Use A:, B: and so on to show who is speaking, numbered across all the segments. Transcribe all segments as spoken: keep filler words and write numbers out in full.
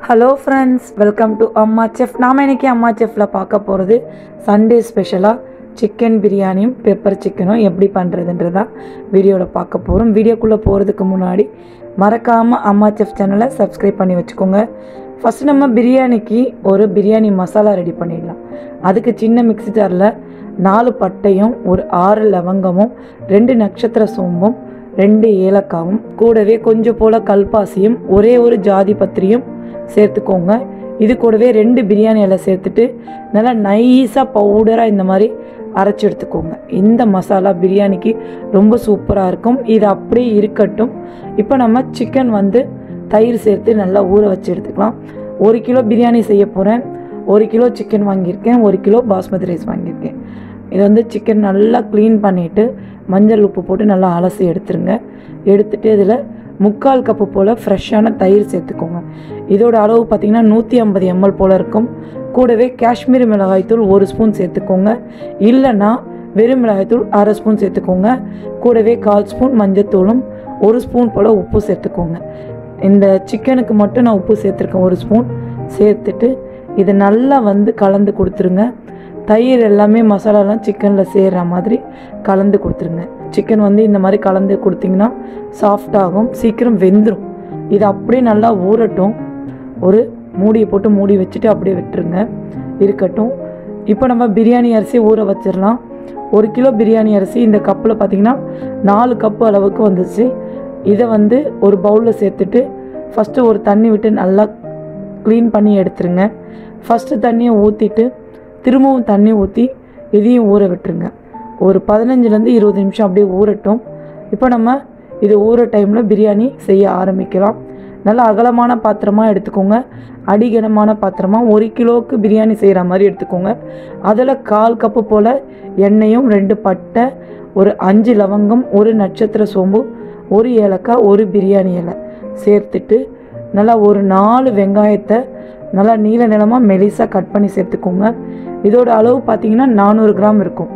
A: Hello friends, welcome to Amma chef. நாம் இன்றைக்கி அம்மா செஃப்பில் பார்க்க போகிறது சண்டே ஸ்பெஷலாக சிக்கன் பிரியாணியும் பெப்பர் சிக்கனும் எப்படி பண்ணுறதுன்றதான் வீடியோவில் பார்க்க போகிறோம். வீடியோக்குள்ளே போகிறதுக்கு முன்னாடி மறக்காமல் அம்மா செஃப் சேனலை சப்ஸ்கிரைப் பண்ணி வச்சுக்கோங்க. ஃபஸ்ட்டு நம்ம பிரியாணிக்கு ஒரு பிரியாணி மசாலா ரெடி பண்ணிடலாம். அதுக்கு சின்ன மிக்ஸி ஜாரில் நாலு பட்டையும் ஒரு ஆறு லவங்கமும் ரெண்டு நட்சத்திர சோம்பும் ரெண்டு ஏலக்காவும் கூடவே கொஞ்சம் போல் கல்பாசியும் ஒரே ஒரு ஜாதி பத்திரியும் சேர்த்துக்கோங்க. இது கூடவே ரெண்டு பிரியாணி இலை சேர்த்துட்டு நல்லா நைஸாக பவுடராக இந்த மாதிரி அரைச்சி எடுத்துக்கோங்க. இந்த மசாலா பிரியாணிக்கு ரொம்ப சூப்பராக இருக்கும். இது அப்படியே இருக்கட்டும். இப்போ நம்ம சிக்கன் வந்து தயிர் சேர்த்து நல்லா ஊற வச்சு எடுத்துக்கலாம். ஒரு கிலோ பிரியாணி செய்ய போகிறேன். ஒரு கிலோ சிக்கன் வாங்கியிருக்கேன், ஒரு கிலோ பாஸ்மதி ரைஸ் வாங்கியிருக்கேன். இது வந்து சிக்கன் நல்லா க்ளீன் பண்ணிவிட்டு மஞ்சள் உப்பு போட்டு நல்லா அலசி எடுத்துருங்க. எடுத்துகிட்டு இதில் முக்கால் கப்பு போல் ஃப்ரெஷ்ஷான தயிர் சேர்த்துக்கோங்க. இதோட அளவு பார்த்திங்கன்னா நூற்றி ஐம்பது எம்எல் போல் இருக்கும். கூடவே காஷ்மீரி மிளகாய்த்தூள் ஒரு ஸ்பூன் சேர்த்துக்கோங்க. இல்லைன்னா வெறும் மிளகாய்த்தூள் அரை ஸ்பூன் சேர்த்துக்கோங்க. கூடவே கால் ஸ்பூன் மஞ்சத்தூளும் ஒரு ஸ்பூன் போல் உப்பு சேர்த்துக்கோங்க. இந்த சிக்கனுக்கு மட்டும் நான் உப்பு சேர்த்துருக்கேன், ஒரு ஸ்பூன் சேர்த்துட்டு இதை நல்லா வந்து கலந்து கொடுத்துருங்க. தயிர் எல்லாமே மசாலாலாம் சிக்கனில் சேர்கிற மாதிரி கலந்து கொடுத்துருங்க. சிக்கன் வந்து இந்த மாதிரி கலந்து கொடுத்திங்கன்னா சாஃப்டாகும், சீக்கிரம் வெந்துடும். இது அப்படியே நல்லா ஊறட்டும். ஒரு மூடியை போட்டு மூடி வச்சுட்டு அப்படியே விட்டுருங்க, இருக்கட்டும். இப்போ நம்ம பிரியாணி அரிசி ஊற வச்சிடலாம். ஒரு கிலோ பிரியாணி அரிசி இந்த கப்பில் பார்த்திங்கன்னா நாலு கப்பு அளவுக்கு வந்துச்சு. இதை வந்து ஒரு பவுலில் சேர்த்துட்டு ஃபஸ்ட்டு ஒரு தண்ணி விட்டு நல்லா க்ளீன் பண்ணி எடுத்துருங்க. ஃபஸ்ட்டு தண்ணியை ஊற்றிட்டு திரும்பவும் தண்ணி ஊற்றி இதையும் ஊற விட்டுருங்க. ஒரு பதினஞ்சுலேருந்து இருபது நிமிஷம் அப்படியே ஊறட்டும். இப்போ நம்ம இது ஊற டைமில் பிரியாணி செய்ய ஆரம்பிக்கலாம். நல்லா அகலமான பாத்திரமாக எடுத்துக்கோங்க, அடிகனமான பாத்திரமாக. ஒரு கிலோவுக்கு பிரியாணி செய்கிற மாதிரி எடுத்துக்கோங்க. அதில் கால் கப்பு போல் எண்ணெயும் ரெண்டு பட்டை ஒரு அஞ்சு லவங்கம் ஒரு நட்சத்திர சோம்பு ஒரு ஏலக்காய் ஒரு பிரியாணி இலை சேர்த்துட்டு நல்லா ஒரு நாலு வெங்காயத்தை நல்லா நீல நிலமாக மெலிசாக கட் பண்ணி சேர்த்துக்கோங்க. இதோட அளவு பார்த்திங்கன்னா நானூறு கிராம் இருக்கும்.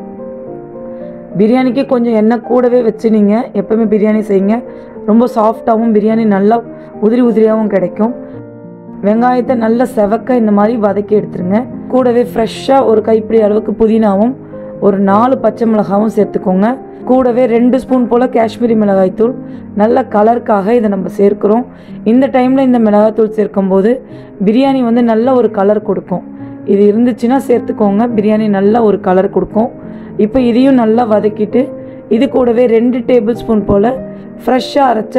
A: பிரியாணிக்கு கொஞ்சம் எண்ணெய் கூடவே வச்சு நீங்கள் எப்போவுமே பிரியாணி செய்யுங்க. ரொம்ப சாஃப்டாகவும் பிரியாணி நல்லா உதிரி உதிரியாகவும் கிடைக்கும். வெங்காயத்தை நல்லா செவக்க இந்த மாதிரி வதக்கி எடுத்துருங்க. கூடவே ஃப்ரெஷ்ஷாக ஒரு கைப்பிடி அளவுக்கு புதினாவும் ஒரு நாலு பச்சை மிளகாவும் சேர்த்துக்கோங்க. கூடவே ரெண்டு ஸ்பூன் போல் காஷ்மீரி மிளகாய்த்தூள் நல்ல கலருக்காக இதை நம்ம சேர்க்குறோம். இந்த டைமில் இந்த மிளகாய்த்தூள் சேர்க்கும்போது பிரியாணி வந்து நல்ல ஒரு கலர் கொடுக்கும். இது இருந்துச்சுன்னா சேர்த்துக்கோங்க, பிரியாணி நல்ல ஒரு கலர் கொடுக்கும். இப்போ இதையும் நல்லா வதக்கிட்டு இது கூடவே ரெண்டு டேபிள் ஸ்பூன் போல் ஃப்ரெஷ்ஷாக அரைச்ச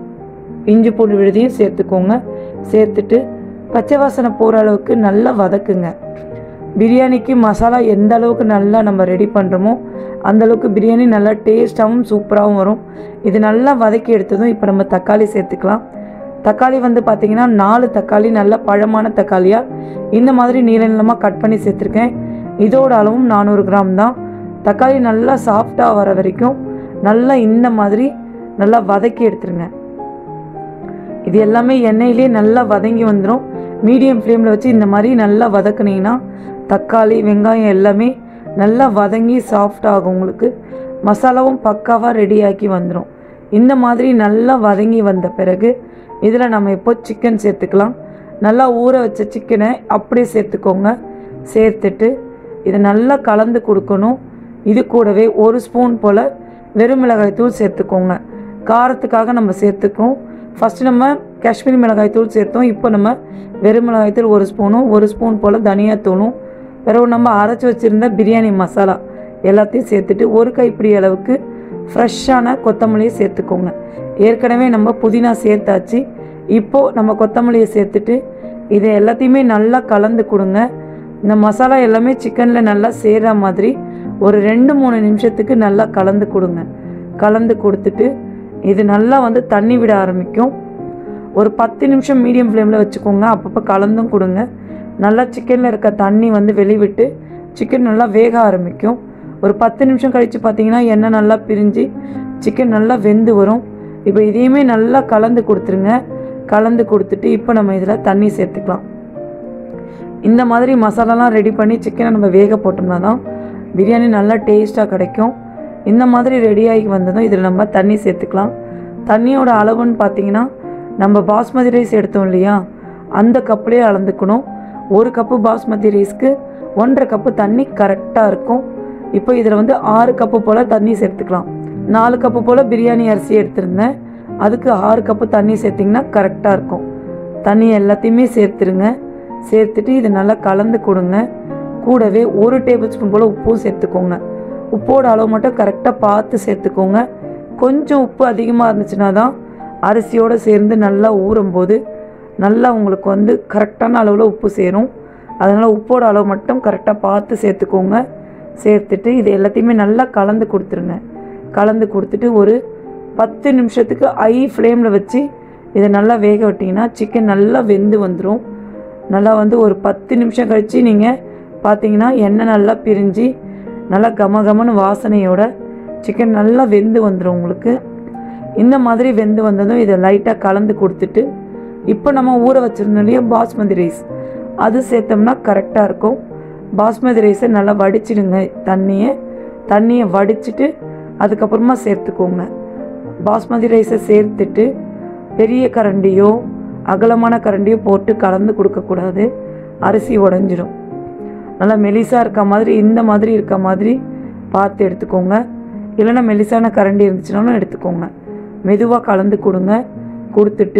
A: இஞ்சி பூண்டு விழுதியும் சேர்த்துக்கோங்க. சேர்த்துட்டு பச்சை வாசனை போகிற அளவுக்கு நல்லா வதக்குங்க. பிரியாணிக்கு மசாலா எந்த அளவுக்கு நல்லா நம்ம ரெடி பண்ணுறோமோ அந்தளவுக்கு பிரியாணி நல்லா டேஸ்ட்டாகவும் சூப்பராகவும் வரும். இது நல்லா வதக்கி எடுத்ததும் இப்போ நம்ம தக்காளி சேர்த்துக்கலாம். தக்காளி வந்து பார்த்திங்கன்னா நாலு தக்காளி நல்ல பழமான தக்காளியாக இந்த மாதிரி நீள நீளமாக கட் பண்ணி சேர்த்துருக்கேன். இதோட அளவும் நானூறு கிராம் தான். தக்காளி நல்லா சாஃப்டாக வர வரைக்கும் நல்லா இந்த மாதிரி நல்லா வதக்கி எடுத்துருங்க. இது எல்லாமே எண்ணெயிலே நல்லா வதங்கி வந்துடும். மீடியம் ஃப்ளேமில் வச்சு இந்த மாதிரி நல்லா வதக்குனிங்கன்னா தக்காளி வெங்காயம் எல்லாமே நல்லா வதங்கி சாஃப்டாகும். உங்களுக்கு மசாலாவும் பக்காவாக ரெடியாக்கி வந்துடும். இந்த மாதிரி நல்லா வதங்கி வந்த பிறகு இதில் நம்ம இப்போ சிக்கன் சேர்த்துக்கலாம். நல்லா ஊற வச்ச சிக்கனை அப்படியே சேர்த்துக்கோங்க. சேர்த்துட்டு இதை நல்லா கலந்து கொடுக்கணும். இது கூடவே ஒரு ஸ்பூன் போல் வெறும் மிளகாய் தூள் சேர்த்துக்கோங்க. காரத்துக்காக நம்ம சேர்த்துக்கோம். ஃபஸ்ட்டு நம்ம காஷ்மீரி மிளகாய் தூள் சேர்த்தோம். இப்போ நம்ம வெறும் மிளகாய் தூள் ஒரு ஸ்பூனும் ஒரு ஸ்பூன் போல் தனியாத்தூளும் பிறகு நம்ம அரைச்சி வச்சுருந்த பிரியாணி மசாலா எல்லாத்தையும் சேர்த்துட்டு ஒரு கைப்பிடி அளவுக்கு ஃப்ரெஷ்ஷான கொத்தமல்லியை சேர்த்துக்கோங்க. ஏற்கனவே நம்ம புதினா சேர்த்தாச்சு. இப்போது நம்ம கொத்தமல்லியை சேர்த்துட்டு இதை எல்லாத்தையுமே நல்லா கலந்து கொடுங்க. இந்த மசாலா எல்லாமே சிக்கனில் நல்லா சேர்கிற மாதிரி ஒரு ரெண்டு மூணு நிமிஷத்துக்கு நல்லா கலந்து கொடுங்க. கலந்து கொடுத்துட்டு இது நல்லா வந்து தண்ணி விட ஆரம்பிக்கும். ஒரு பத்து நிமிஷம் மீடியம் ஃப்ளேமில் வச்சுக்கோங்க. அப்பப்போ கலந்தும் கொடுங்க. நல்லா சிக்கனில் இருக்க தண்ணி வந்து வெளிவிட்டு சிக்கன் நல்லா வேக ஆரம்பிக்கும். ஒரு பத்து நிமிஷம் கழித்து பார்த்திங்கன்னா எண்ணெய் நல்லா பிரிஞ்சு சிக்கன் நல்லா வெந்து வரும். இப்போ இதையுமே நல்லா கலந்து கொடுத்துருங்க. கலந்து கொடுத்துட்டு இப்போ நம்ம இதில் தண்ணி சேர்த்துக்கலாம். இந்த மாதிரி மசாலாலாம் ரெடி பண்ணி சிக்கனை நம்ம வேக போட்டோம்னா தான் பிரியாணி நல்லா டேஸ்ட்டாக கிடைக்கும். இந்த மாதிரி ரெடியாகி வந்ததும் இதில் நம்ம தண்ணி சேர்த்துக்கலாம். தண்ணியோட அளவுன்னு பார்த்திங்கன்னா நம்ம பாஸ்மதி ரைஸ் எடுத்தோம் இல்லையா, அந்த கப்புலேயே அளந்துக்கணும். ஒரு கப்பு பாஸ்மதி ரைஸ்க்கு ஒன்றரை கப்பு தண்ணி கரெக்டாக இருக்கும். இப்போ இதில் வந்து ஆறு கப்பு போல் தண்ணி சேர்த்துக்கலாம். நாலு கப்பு போல் பிரியாணி அரிசி எடுத்திருந்தேன், அதுக்கு ஆறு கப்பு தண்ணி சேர்த்திங்கன்னா கரெக்டாக இருக்கும். தண்ணி எல்லாத்தையுமே சேர்த்துருங்க. சேர்த்துட்டு இது நல்லா கலந்து கொடுங்க. கூடவே ஒரு டேபிள் ஸ்பூன் போல் உப்பும் சேர்த்துக்கோங்க. உப்போட அளவு மட்டும் கரெக்டாக பார்த்து சேர்த்துக்கோங்க. கொஞ்சம் உப்பு அதிகமாக இருந்துச்சுன்னா தான் அரிசியோடு சேர்ந்து நல்லா ஊறும்போது நல்லா உங்களுக்கு வந்து கரெக்டான அளவில் உப்பு சேரும். அதனால் உப்போட அளவு மட்டும் கரெக்டாக பார்த்து சேர்த்துக்கோங்க. சேர்த்துட்டு இது எல்லாத்தையுமே நல்லா கலந்து கொடுத்துருங்க. கலந்து கொடுத்துட்டு ஒரு பத்து நிமிஷத்துக்கு ஹை ஃப்ளேமில் வச்சு இதை நல்லா வேக விட்டிங்கன்னா சிக்கன் நல்லா வெந்து வந்துடும். நல்லா வந்து ஒரு பத்து நிமிஷம் கழித்து நீங்கள் பார்த்தீங்கன்னா எண்ணெய் நல்லா பிரிஞ்சு நல்லா கம கமன்னு வாசனையோட சிக்கன் நல்லா வெந்து வந்துடும் உங்களுக்கு. இந்த மாதிரி வெந்து வந்ததும் இதை லைட்டாக கலந்து கொடுத்துட்டு இப்போ நம்ம ஊற வச்சுருந்தோம் இல்லையா பாஸ்மதி ரைஸ், அது சேர்த்தோம்னா கரெக்டாக இருக்கும். பாஸ்மதி ரைஸை நல்லா வடிச்சிடுங்க. தண்ணியை தண்ணியை வடிச்சிட்டு அதுக்கப்புறமா சேர்த்துக்கோங்க. பாஸ்மதி ரைஸை சேர்த்துட்டு பெரிய கரண்டியோ அகலமான கரண்டியோ போட்டு கலந்து கொடுக்கக்கூடாது, அரிசி உடஞ்சிடும். நல்லா மெலிசாக இருக்க மாதிரி இந்த மாதிரி இருக்க மாதிரி பார்த்து எடுத்துக்கோங்க. இல்லைன்னா மெலிசான கரண்டி இருந்துச்சுனாலும் எடுத்துக்கோங்க. மெதுவாக கலந்து கொடுங்க. கொடுத்துட்டு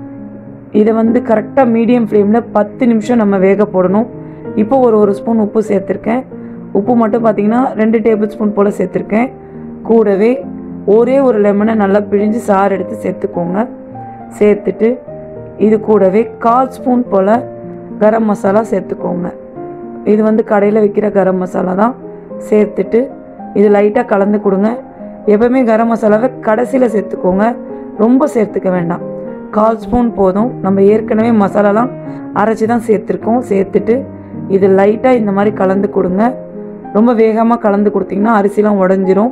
A: இதை வந்து கரெக்டாக மீடியம் ஃப்ளேமில் பத்து நிமிஷம் நம்ம வேக போடணும். இப்போ ஒரு ஒரு ஸ்பூன் உப்பு சேர்த்துருக்கேன். உப்பு மட்டும் பார்த்திங்கன்னா ரெண்டு டேபிள் ஸ்பூன் போல் சேர்த்துருக்கேன். கூடவே ஒரே ஒரு லெமனை நல்லா பிழிஞ்சு சாறு எடுத்து சேர்த்துக்கோங்க. சேர்த்துட்டு இது கூடவே கால் ஸ்பூன் போல் கரம் மசாலா சேர்த்துக்கோங்க. இது வந்து கடையில் விற்கிற கரம் மசாலா தான். சேர்த்துட்டு இது லைட்டாக கலந்து கொடுங்க. எப்போவுமே கரம் மசாலாவை கடைசியில் சேர்த்துக்கோங்க, ரொம்ப சேர்த்துக்க வேண்டாம். கால் ஸ்பூன் போதும். நம்ம ஏற்கனவே மசாலாலாம் அரைச்சி தான் சேர்த்துருக்கோம். சேர்த்துட்டு இது லைட்டாக இந்த மாதிரி கலந்து கொடுங்க. ரொம்ப வேகமாக கலந்து கொடுத்திங்கன்னா அரிசிலாம் உடஞ்சிரும்.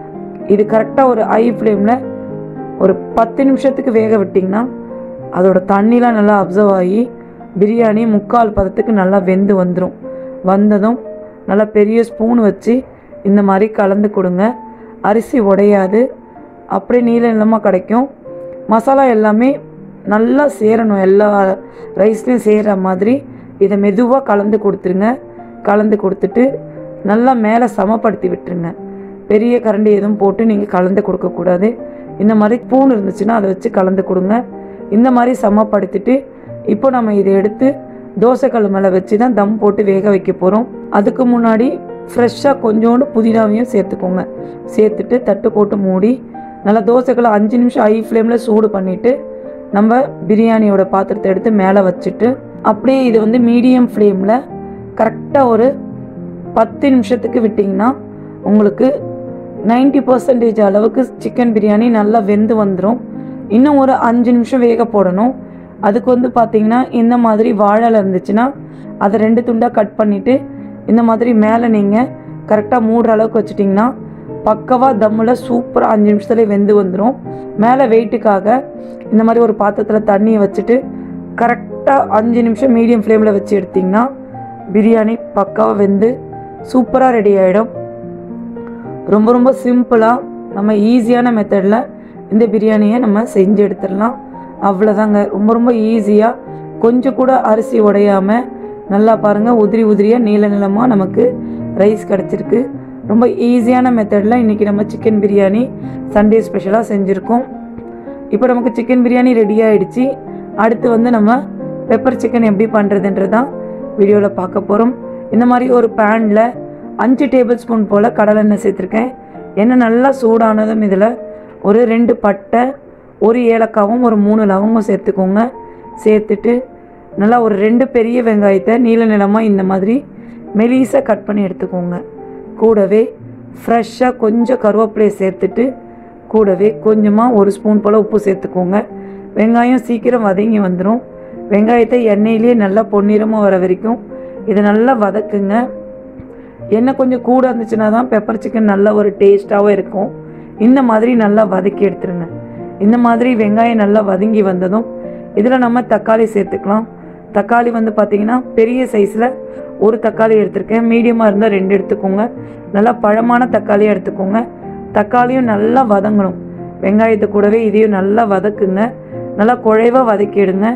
A: இது கரெக்டாக ஒரு ஹை ஃப்ளேமில் ஒரு பத்து நிமிஷத்துக்கு வேக விட்டிங்கன்னா அதோட தண்ணிலாம் நல்லா அப்சர்வ் ஆகி பிரியாணி முக்கால் பதத்துக்கு நல்லா வெந்து வந்துடும். வந்ததும் நல்லா பெரிய ஸ்பூன் வச்சு இந்த மாதிரி கலந்து கொடுங்க. அரிசி உடையாது, அப்படியே நீள நீளமாக கிடைக்கும். மசாலா எல்லாமே நல்லா சேரணும், எல்லா ரைஸ்லையும் சேர்கிற மாதிரி இதை மெதுவாக கலந்து கொடுத்துருங்க. கலந்து கொடுத்துட்டு நல்லா மேலே சமப்படுத்தி விட்டுருங்க. பெரிய கரண்டி எதுவும் போட்டு நீங்கள் கலந்து கொடுக்கக்கூடாது. இந்த மாதிரி ஸ்பூன் இருந்துச்சுன்னா அதை வச்சு கலந்து கொடுங்க. இந்த மாதிரி சமப்படுத்திட்டு இப்போ நம்ம இதை எடுத்து தோசைக்கல் மேலே வச்சு தான் தம் போட்டு வேக வைக்க போகிறோம். அதுக்கு முன்னாடி ஃப்ரெஷ்ஷாக கொஞ்சோண்டு புதினாவையும் சேர்த்துக்கோங்க. சேர்த்துட்டு தட்டு போட்டு மூடி நல்லா தோசைக்கல்லை அஞ்சு நிமிஷம் ஹை ஃப்ளேமில் சூடு பண்ணிவிட்டு நம்ம பிரியாணியோட பாத்திரத்தை எடுத்து மேலே வச்சுட்டு அப்படியே இது வந்து மீடியம் ஃப்ளேமில் கரெக்டாக ஒரு பத்து நிமிஷத்துக்கு விட்டிங்கன்னா உங்களுக்கு நைன்ட்டி பர்சன்டேஜ் அளவுக்கு சிக்கன் பிரியாணி நல்லா வெந்து வந்துடும். இன்னும் ஒரு அஞ்சு நிமிஷம் வேக போடணும். அதுக்கு வந்து பார்த்திங்கன்னா இந்த மாதிரி வாழை இருந்துச்சுன்னா அதை ரெண்டு துண்டாக கட் பண்ணிவிட்டு இந்த மாதிரி மேலே நீங்கள் கரெக்டாக மூடுற அளவுக்கு வச்சுட்டிங்கன்னா பக்கவாக தம்மில் சூப்பராக அஞ்சு நிமிஷத்துலேயே வெந்து வந்துடும். மேலே வெயிட்டுக்காக இந்த மாதிரி ஒரு பாத்திரத்தில் தண்ணியை வச்சுட்டு கரெக்டாக அஞ்சு நிமிஷம் மீடியம் ஃப்ளேமில் வச்சு எடுத்திங்கன்னா பிரியாணி பக்காவாக வெந்து சூப்பராக ரெடி ஆகிடும். ரொம்ப ரொம்ப சிம்பிளாக நம்ம ஈஸியான மெத்தடில் இந்த பிரியாணியை நம்ம செஞ்சு எடுத்துடலாம். அவ்வளோதாங்க, ரொம்ப ரொம்ப ஈஸியாக, கொஞ்சம் கூட அரிசி உடையாமல் நல்லா பாருங்கள் உதிரி உதிரியாக நீள நீளமாக நமக்கு ரைஸ் கிடச்சிருக்கு. ரொம்ப ஈஸியான மெத்தடில் இன்றைக்கி நம்ம சிக்கன் பிரியாணி சண்டே ஸ்பெஷலாக செஞ்சுருக்கோம். இப்போ நமக்கு சிக்கன் பிரியாணி ரெடி ஆகிடுச்சு. அடுத்து வந்து நம்ம பெப்பர் சிக்கன் எப்படி பண்ணுறதுன்றதான் வீடியோவில் பார்க்க போகிறோம். இந்த மாதிரி ஒரு பேனில் அஞ்சு டேபிள் ஸ்பூன் போல் கடலெண்ணெய் சேர்த்துருக்கேன். எண்ணெய் நல்லா சூடானதும் இதில் ஒரு ரெண்டு பட்டை, ஒரு ஏலக்காவும் ஒரு மூணு லவங்கம் சேர்த்துக்கோங்க. சேர்த்துட்டு நல்லா ஒரு ரெண்டு பெரிய வெங்காயத்தை நீள நீளமாக இந்த மாதிரி மெலிசாக கட் பண்ணி எடுத்துக்கோங்க. கூடவே ஃப்ரெஷ்ஷாக கொஞ்சம் கருவேப்பிலையை சேர்த்துட்டு கூடவே கொஞ்சமாக ஒரு ஸ்பூன் போல் உப்பு சேர்த்துக்கோங்க. வெங்காயம் சீக்கிரம் வதங்கி வந்துடும். வெங்காயத்தை எண்ணெயிலே நல்லா பொன்னிறமாக வர வரைக்கும் இதை நல்லா வதக்குங்க. எண்ணெய் கொஞ்சம் கூட இருந்துச்சுன்னா தான் பெப்பர் சிக்கன் நல்லா ஒரு டேஸ்ட்டாகவும் இருக்கும். இந்த மாதிரி நல்லா வதக்கி எடுத்துருங்க. இந்த மாதிரி வெங்காயம் நல்லா வதங்கி வந்ததும் இதில் நம்ம தக்காளி சேர்த்துக்கலாம். தக்காளி வந்து பார்த்திங்கன்னா பெரிய சைஸில் ஒரு தக்காளி எடுத்துருக்கேன். மீடியமாக இருந்தால் ரெண்டு எடுத்துக்கோங்க. நல்லா பழமான தக்காளியாக எடுத்துக்கோங்க. தக்காளியும் நல்லா வதங்கணும். வெங்காயத்தை கூடவே இதையும் நல்லா வதக்குங்க. நல்லா குழைவாக வதக்கிடுங்க.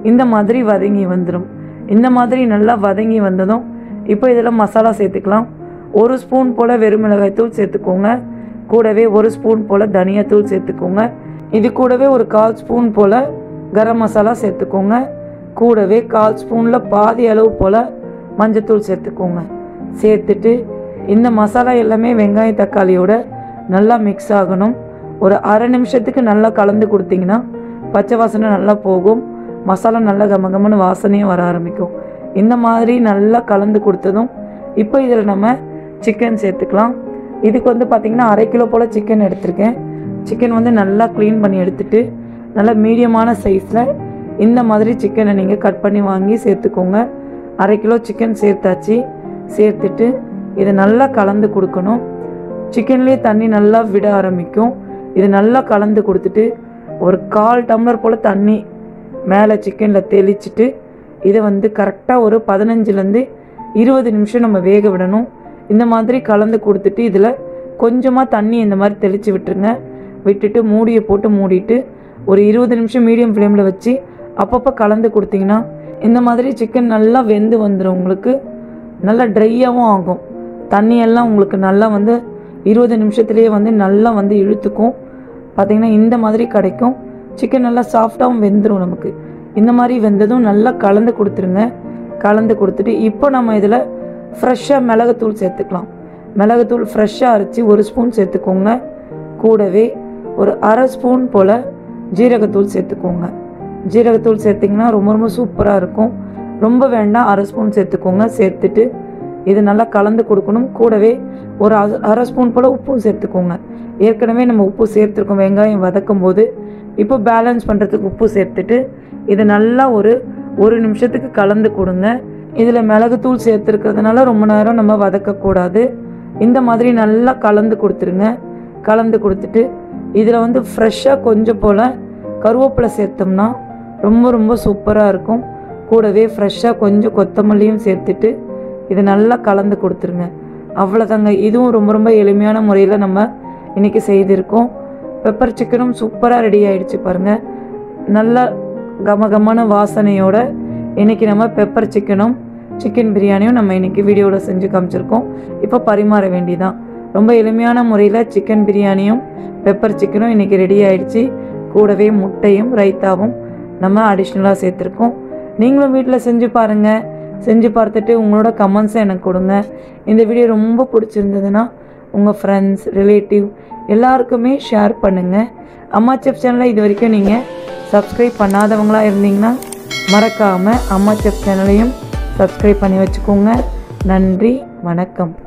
A: இந்த மாதிரி வதங்கி வந்துடும். இந்த மாதிரி நல்லா வதங்கி வந்ததும் இப்போ இதில் மசாலா சேர்த்துக்கலாம். ஒரு ஸ்பூன் போல் வெறுமிளகாய் தூள் சேர்த்துக்கோங்க. கூடவே ஒரு ஸ்பூன் போல் தனியாத்தூள் சேர்த்துக்கோங்க. இது கூடவே ஒரு கால் ஸ்பூன் போல் கரம் மசாலா சேர்த்துக்கோங்க. கூடவே கால் ஸ்பூனில் பாதி அளவு போல் மஞ்சத்தூள் சேர்த்துக்கோங்க. சேர்த்துட்டு இந்த மசாலா எல்லாமே வெங்காய தக்காளியோட நல்லா மிக்ஸ் ஆகணும். ஒரு அரை நிமிஷத்துக்கு நல்லா கலந்து கொடுத்தீங்கன்னா பச்சை வாசனை நல்லா போகும். மசாலா நல்லா கமகமன்னு வாசனையும் வர ஆரம்பிக்கும். இந்த மாதிரி நல்லா கலந்து கொடுத்ததும் இப்போ இதில் நம்ம சிக்கன் சேர்த்துக்கலாம். இதுக்கு வந்து பார்த்திங்கன்னா அரை கிலோ போல் சிக்கன் எடுத்திருக்கேன். சிக்கன் வந்து நல்லா க்ளீன் பண்ணி எடுத்துகிட்டு நல்லா மீடியமான சைஸில் இந்த மாதிரி சிக்கனை நீங்கள் கட் பண்ணி வாங்கி சேர்த்துக்கோங்க. அரை கிலோ சிக்கன் சேர்த்தாச்சு. சேர்த்துட்டு இதை நல்லா கலந்து கொடுக்கணும். சிக்கன்லேயே தண்ணி நல்லா விட ஆரம்பிக்கும். இது நல்லா கலந்து கொடுத்துட்டு ஒரு கால் டம்ளர் போல் தண்ணி மேலே சிக்கனில் தெளிச்சிட்டு இதை வந்து கரெக்டாக ஒரு பதினஞ்சுலேருந்து இருபது நிமிஷம் நம்ம வேக விடணும். இந்த மாதிரி கலந்து கொடுத்துட்டு இதில் கொஞ்சமாக தண்ணி இந்த மாதிரி தெளித்து விட்டுருங்க. விட்டுட்டு மூடியை போட்டு மூடிட்டு ஒரு இருபது நிமிஷம் மீடியம் ஃப்ளேமில் வச்சு அப்பப்போ கலந்து கொடுத்தீங்கன்னா இந்த மாதிரி சிக்கன் நல்லா வெந்து வந்துடும். உங்களுக்கு நல்லா ட்ரையாகவும் ஆகும். தண்ணியெல்லாம் உங்களுக்கு நல்லா வந்து இருபது நிமிஷத்துலேயே வந்து நல்லா வந்து இழுத்துக்கும். பார்த்திங்கன்னா இந்த மாதிரி கிடைக்கும். சிக்கன் நல்லா சாஃப்டாகவும் வெந்துடும் நமக்கு. இந்த மாதிரி வெந்ததும் நல்லா கலந்து கொடுத்துருங்க. கலந்து கொடுத்துட்டு இப்போ நம்ம இதில் ஃப்ரெஷ்ஷாக மிளகுத்தூள் சேர்த்துக்கலாம். மிளகுத்தூள் ஃப்ரெஷ்ஷாக அரைச்சி ஒரு ஸ்பூன் சேர்த்துக்கோங்க. கூடவே ஒரு அரை ஸ்பூன் போல் ஜீரகத்தூள் சேர்த்துக்கோங்க. ஜீரகத்தூள் சேர்த்திங்கன்னா ரொம்ப ரொம்ப சூப்பராக இருக்கும். ரொம்ப வேண்டாம், அரை ஸ்பூன் சேர்த்துக்கோங்க. சேர்த்துட்டு இது நல்லா கலந்து கொடுக்கணும். கூடவே ஒரு அரை ஸ்பூன் போல் உப்பும் சேர்த்துக்கோங்க. ஏற்கனவே நம்ம உப்பு சேர்த்துருக்கோம் வெங்காயம் வதக்கும் போது. இப்போ பேலன்ஸ் பண்ணுறதுக்கு உப்பு சேர்த்துட்டு இது நல்லா ஒரு ஒரு நிமிஷத்துக்கு கலந்து கொடுங்க. இதில் மிளகுத்தூள் சேர்த்துருக்கிறதுனால ரொம்ப நேரம் நம்ம வதக்கக்கூடாது. இந்த மாதிரி நல்லா கலந்து கொடுத்துருங்க. கலந்து கொடுத்துட்டு இதில் வந்து ஃப்ரெஷ்ஷாக கொஞ்சம் போல் கருவேப்பிலை சேர்த்தோம்னா ரொம்ப ரொம்ப சூப்பராக இருக்கும். கூடவே ஃப்ரெஷ்ஷாக கொஞ்சம் கொத்தமல்லியும் சேர்த்துட்டு இது நல்லா கலந்து கொடுத்துருங்க. அவ்வளோதாங்க. இதுவும் ரொம்ப ரொம்ப எளிமையான முறையில் நம்ம இன்றைக்கி செய்திருக்கோம். பெப்பர் சிக்கனும் சூப்பராக ரெடி ஆகிடுச்சு பாருங்கள். நல்ல கமகமான வாசனையோட இன்றைக்கி நம்ம பெப்பர் சிக்கனும் சிக்கன் பிரியாணியும் நம்ம இன்றைக்கி வீடியோவில் செஞ்சு காமிச்சிருக்கோம். இப்போ பரிமாற வேண்டிதான். ரொம்ப எளிமையான முறையில் சிக்கன் பிரியாணியும் பெப்பர் சிக்கனும் இன்றைக்கி ரெடி ஆகிடுச்சு. கூடவே முட்டையும் ரைத்தாவும் நம்ம அடிஷ்னலாக சேர்த்துருக்கோம். நீங்களும் வீட்டில் செஞ்சு பாருங்கள். செஞ்சு பார்த்துட்டு உங்களோட கமெண்ட்ஸை எனக்கு கொடுங்க. இந்த வீடியோ ரொம்ப பிடிச்சிருந்ததுன்னா உங்கள் ஃப்ரெண்ட்ஸ் ரிலேட்டிவ் எல்லாருக்குமே ஷேர் பண்ணுங்கள். அம்மா செஃப் சேனலை இது வரைக்கும் நீங்கள் சப்ஸ்கிரைப் பண்ணாதவங்களாக இருந்தீங்கன்னா மறக்காமல் அம்மா செஃப் சேனலையும் சப்ஸ்கிரைப் பண்ணி வச்சுக்கோங்க. நன்றி, வணக்கம்.